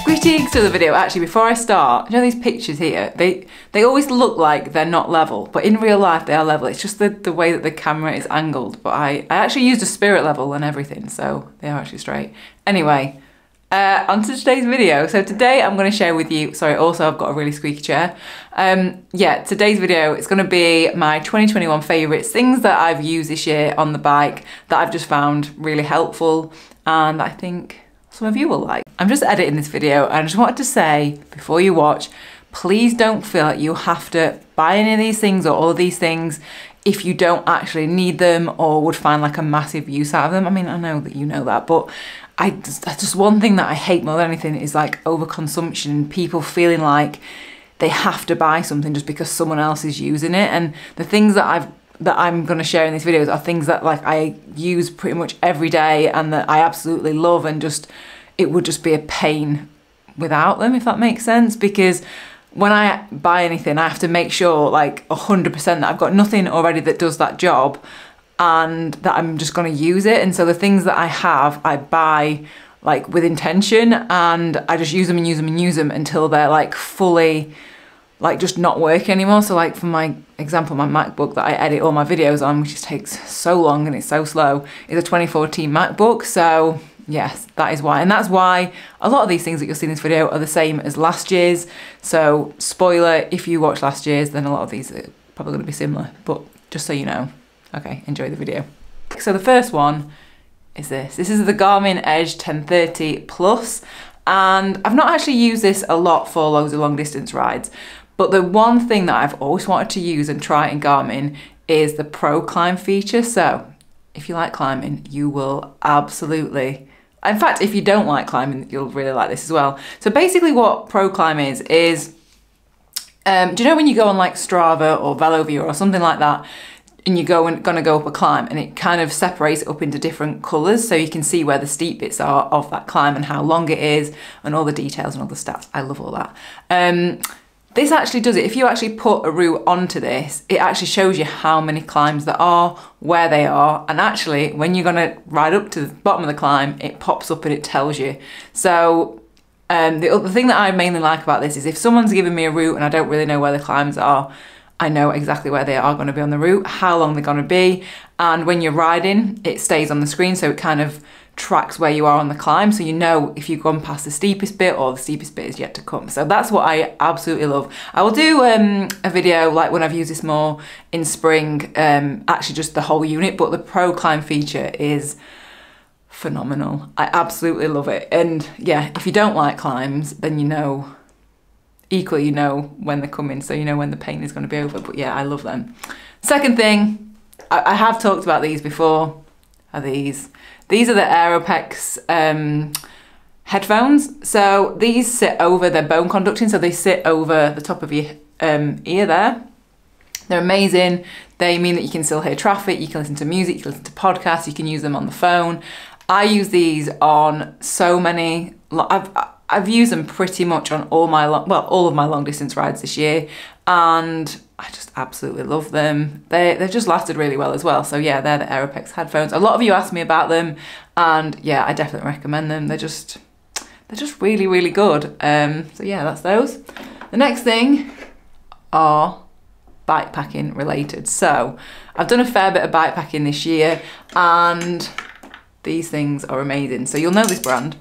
Critiques to the video, actually, before I start, you know these pictures here, they always look like they're not level, but in real life they are level. It's just the way that the camera is angled, but I actually used a spirit level and everything, so they are actually straight. Anyway, on to today's video. So today I'm going to share with you, sorry, also I've got a really squeaky chair. Yeah, today's video, it's going to be my 2021 favourites, things that I've used this year on the bike that I've just found really helpful and I think some of you will like. I'm just editing this video and I just wanted to say before you watch, please don't feel like you have to buy any of these things or all of these things if you don't actually need them or would find like a massive use out of them. I mean, I know that you know that, but that's just one thing that I hate more than anything is like overconsumption, people feeling like they have to buy something just because someone else is using it. And the things that I'm going to share in these videos are things that like I use pretty much every day and that I absolutely love, and just it would just be a pain without them, if that makes sense, because when I buy anything I have to make sure like 100% that I've got nothing already that does that job and that I'm just going to use it. And so the things that I have I buy like with intention and I just use them and use them and use them until they're like fully like just not working anymore. So like for my example, my MacBook that I edit all my videos on, which just takes so long and it's so slow, is a 2014 MacBook. So yes, that is why. And that's why a lot of these things that you'll see in this video are the same as last year's. So spoiler, if you watch last year's, then a lot of these are probably going to be similar, but just so you know. Okay, enjoy the video. So the first one is this. This is the Garmin Edge 1030 Plus, and I've not actually used this a lot for loads of long distance rides, but the one thing that I've always wanted to use and try in Garmin is the Pro Climb feature. So if you like climbing, you will absolutely, in fact, if you don't like climbing, you'll really like this as well. So basically what Pro Climb is do you know when you go on like Strava or Velovia or something like that, and you're gonna go up a climb and it kind of separates it up into different colours so you can see where the steep bits are of that climb and how long it is and all the details and all the stats. I love all that. This actually does it. If you actually put a route onto this, it actually shows you how many climbs there are, where they are, and actually when you're gonna ride up to the bottom of the climb, it pops up and it tells you. So the other thing that I mainly like about this is if someone's giving me a route and I don't really know where the climbs are, I know exactly where they are going to be on the route, how long they're going to be, and when you're riding, it stays on the screen, so it kind of tracks where you are on the climb, so you know if you've gone past the steepest bit or the steepest bit is yet to come. So that's what I absolutely love. I will do a video like when I've used this more in spring, actually just the whole unit, but the Pro Climb feature is phenomenal. I absolutely love it. And yeah, if you don't like climbs, then you know, equally you know when they're coming, so you know when the pain is going to be over. But yeah, I love them. Second thing, I have talked about these before, are these. These are the Aeropex headphones. So these sit over, they're bone conducting, so they sit over the top of your ear there. They're amazing. They mean that you can still hear traffic, you can listen to music, you can listen to podcasts, you can use them on the phone. I use these on so many, I've used them pretty much on all of my long distance rides this year, and I just absolutely love them. They've just lasted really well as well. So yeah, they're the Aeropex headphones. A lot of you asked me about them, and yeah, I definitely recommend them. They're just really, really good. So yeah, that's those. The next thing are bikepacking related. So I've done a fair bit of bikepacking this year, and these things are amazing. So you'll know this brand.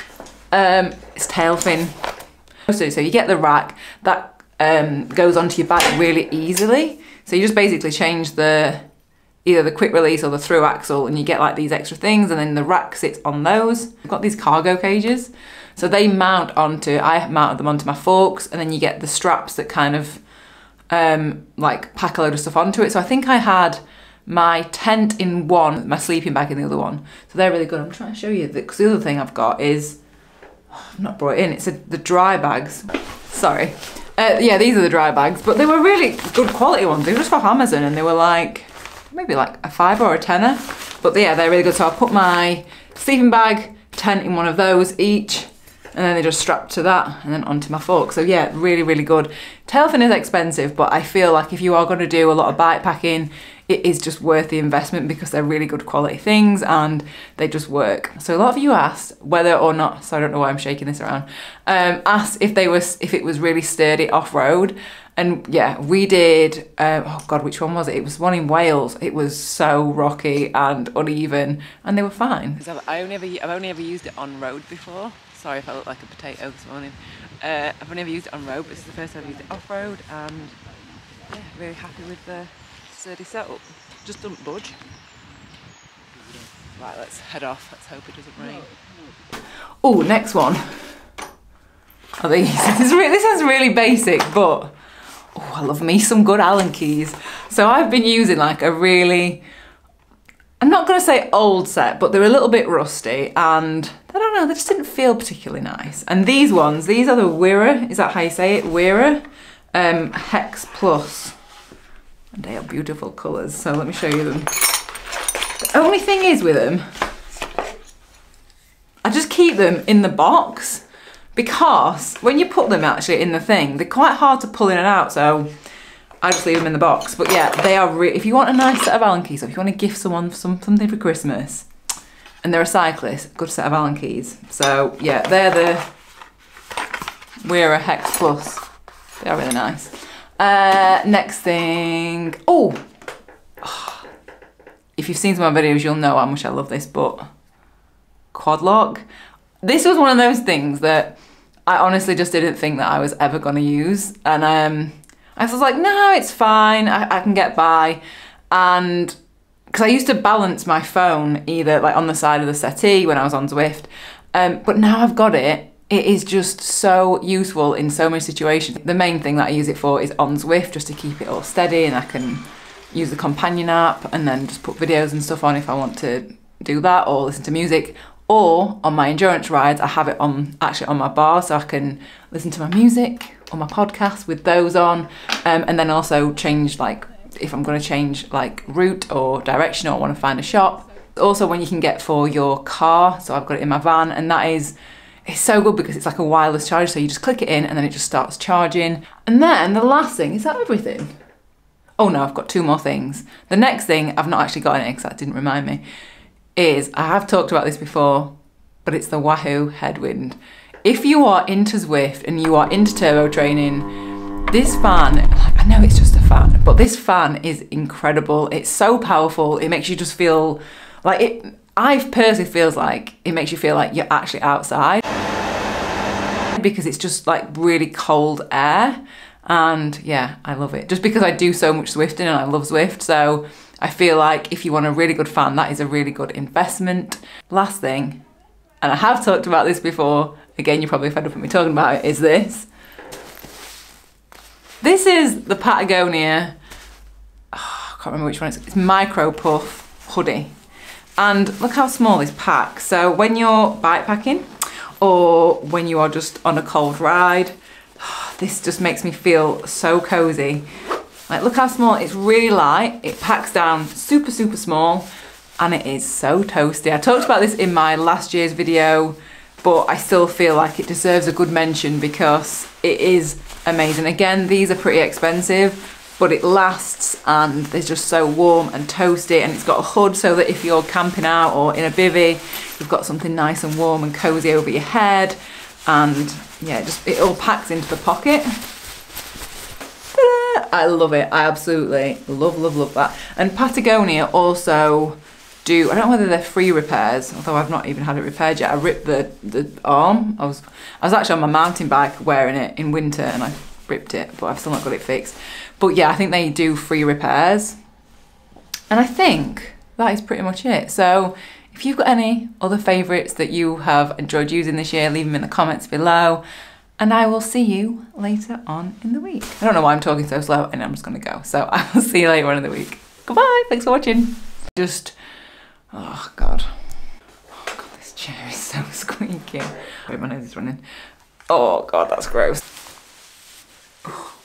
It's Tailfin. So you get the rack that goes onto your bike really easily. So you just basically change either the quick release or the through axle, and you get like these extra things, and then the rack sits on those. I've got these cargo cages. So they mount onto, I mounted them onto my forks, and then you get the straps that kind of like pack a load of stuff onto it. So I think I had my tent in one, my sleeping bag in the other one. So they're really good. I'm trying to show you, because the other thing I've got is, I've not brought it in, it's the dry bags. Sorry. Yeah, these are the dry bags, but they were really good quality ones. They were just off Amazon, and they were like, maybe like a £5 or a tenner. But yeah, they're really good. So I put my sleeping bag, tent in one of those each, and then they just strap to that and then onto my fork. So yeah, really, really good. tail fin is expensive, but I feel like if you are going to do a lot of bike packing, it is just worth the investment because they're really good quality things and they just work. So a lot of you asked whether or not, so I don't know why I'm shaking this around, asked if it was really sturdy off-road. And yeah, we did, oh God, which one was it? It was one in Wales. It was so rocky and uneven and they were fine. I've only ever used it on road before. Sorry if I look like a potato this morning. I've only ever used it on road, but this is the first time I've used it off-road, and yeah, really happy with the sturdy setup. Just don't budge. Right, let's head off. Let's hope it doesn't rain. Oh, next one. Are these? This is really basic, but oh, I love me some good Allen keys. So I've been using like a really, I'm not going to say old set, but they're a little bit rusty and I don't know, they just didn't feel particularly nice. And these ones, these are the Wera, is that how you say it? Wera Hex Plus. And they are beautiful colours, so let me show you them. The only thing is with them, I just keep them in the box because when you put them actually in the thing, they're quite hard to pull in and out, so I just leave them in the box. But yeah, they are if you want a nice set of Allen keys, or if you want to gift someone something for Christmas, and they're a cyclist, good set of Allen keys. So yeah, they're the Wera Hex Plus. They are really nice. Next thing, if you've seen some of my videos, you'll know how much I love this, but quad lock. This was one of those things that I honestly just didn't think that I was ever gonna use. And I was like, no, it's fine, I can get by. And because I used to balance my phone either like on the side of the settee when I was on Zwift, but now I've got it, it is just so useful in so many situations. The main thing that I use it for is on Zwift, just to keep it all steady, and I can use the companion app and then just put videos and stuff on if I want to do that, or listen to music. Or on my endurance rides, I have it on actually on my bar, so I can listen to my music or my podcast with those on, and then also change, like if I'm going to change like route or direction or want to find a shop. Also one you can get for your car, so I've got it in my van, and it's so good because it's like a wireless charger, so you just click it in and then it just starts charging. And then the last thing, is that everything? Oh no, I've got two more things. The next thing, I've not actually got any because that didn't remind me, is, I have talked about this before, but it's the Wahoo Headwind. If you are into Zwift and you are into turbo training, this fan, I know it's just a fan, but this fan is incredible. It's so powerful. It makes you just feel like I personally feels like it makes you feel like you're actually outside, because it's just like really cold air. And yeah, I love it. Just because I do so much Zwifting and I love Zwift, so I feel like if you want a really good fan, that is a really good investment. Last thing, and I have talked about this before, again, you're probably fed up with me talking about it, is this. This is the Patagonia, I can't remember which one it's Micro Puff hoodie. And look how small this packs. So when you're bike packing or when you are just on a cold ride, this just makes me feel so cozy. Like, look how small, it's really light, it packs down super, super small, and it is so toasty. I talked about this in my last year's video, but I still feel like it deserves a good mention because it is amazing. Again, these are pretty expensive, but it lasts and it's just so warm and toasty, and it's got a hood so that if you're camping out or in a bivvy, you've got something nice and warm and cozy over your head. And yeah, it all packs into the pocket. I love it. I absolutely love, love, love that. And Patagonia also do, I don't know whether they're free repairs, although I've not even had it repaired yet. I ripped the arm. I was actually on my mountain bike wearing it in winter and I ripped it, but I've still not got it fixed. But yeah, I think they do free repairs. And I think that is pretty much it. So if you've got any other favourites that you have enjoyed using this year, leave them in the comments below. And I will see you later on in the week. I don't know why I'm talking so slow, and I'm just going to go. So I will see you later on in the week. Goodbye. Thanks for watching. Oh God. Oh God, this chair is so squeaky. Wait, my nose is running. Oh God, that's gross. Oh.